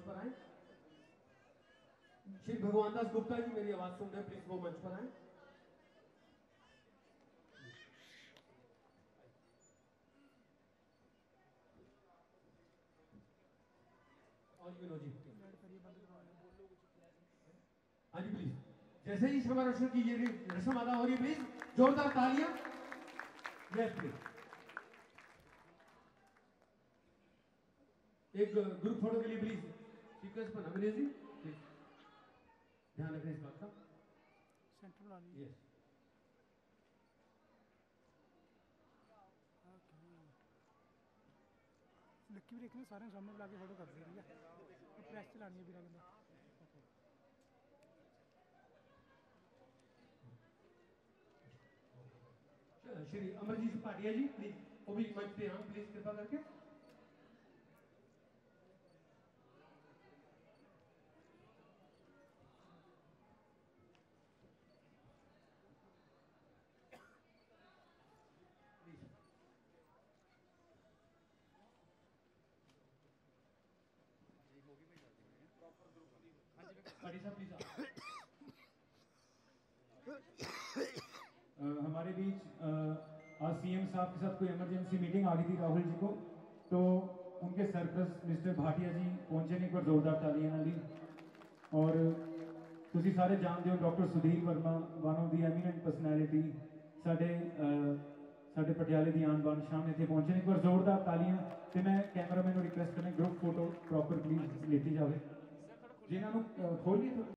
मंच पर आए। श्री भगवान दास गुप्ता जी मेरी आवाज सुन रहे हैं, प्लीज वो मंच पर आए। और विनोद जी, हाँ जी प्लीज, जैसे ही क्षमा दर्शन की ये रस्म अदा हो रही है, प्लीज जोरदार तालियां। यस प्लीज, एक ग्रुप फोटो के लिए प्लीज सीक्वेंस पर अभिनय जी प्लीज ध्यान रखें इस बात का। सेंटर बना लीजिए। यस, लक्की भी देखने सारे सामने बुला के फोटो कर दी, ठीक है। प्रेस चलानी है बिना कहना। श्री अमरजीत पाटिया जी प्लीज वो भी मंच पे आए प्लीज, कृपा करके। हमारे बीच आज सीएम साहब के साथ कोई इमरजेंसी मीटिंग आ गई थी राहुल जी को, तो उनके सरप्रेस मिस्टर भाटिया जी पहुंचे ने, एक बार जोरदार तालियां नाल। और तुसी सारे जानते हो doctor Sudhir Verma, one of the eminent personality, साढ़े पटियाले की आन बान शान इतने पहुंचे, एक बार जोरदार तालियां। तो मैं कैमरामैन को रिक्वेस्ट करना ग्रुप फोटो प्रॉपर प्लीज लेती जाए, जिन्होंने खोली